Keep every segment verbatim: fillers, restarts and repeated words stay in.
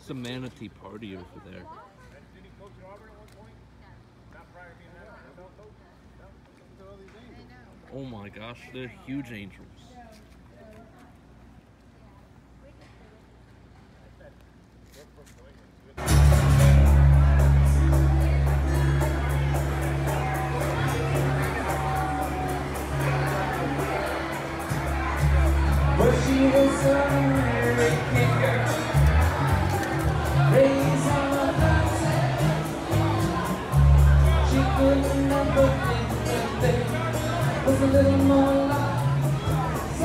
the manatee party over there. Oh my gosh, they're huge angels. But she was a kicker, raised on a concept. She couldn't never think that there was a little more life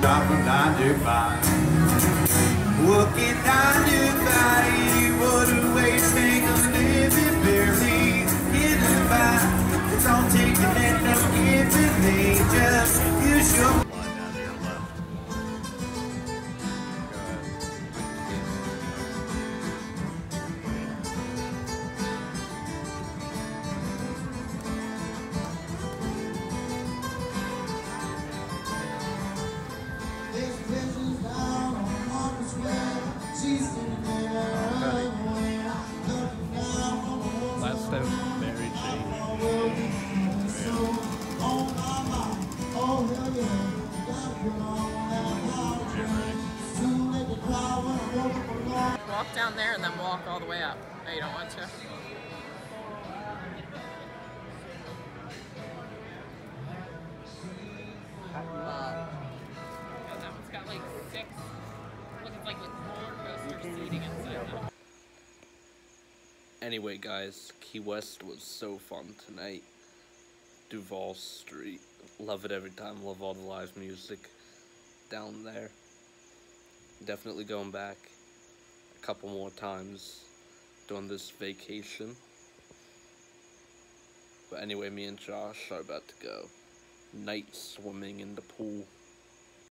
Dropping nine to five. Working nine to five. What a waste, ain't a living, barely getting by. It's all taking and no giving me. Just use your line down to your left. Last step, Mary Jane. Walk down there and then walk all the way up. No, you don't want to. Uh, and that one's got like six, looks like with roller coaster seating inside them. Anyway, guys, Key West was so fun tonight. Duval Street. Love it every time. Love all the live music down there. Definitely going back a couple more times during this vacation. But anyway, me and Josh are about to go night swimming in the pool.